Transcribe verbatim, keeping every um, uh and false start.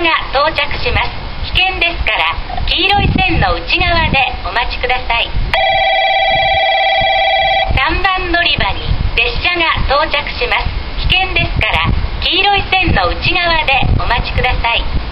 が到着します。危険ですから黄色い線の内側でお待ちください。さんばん乗り場に列車が到着します。危険ですから黄色い線の内側でお待ちください。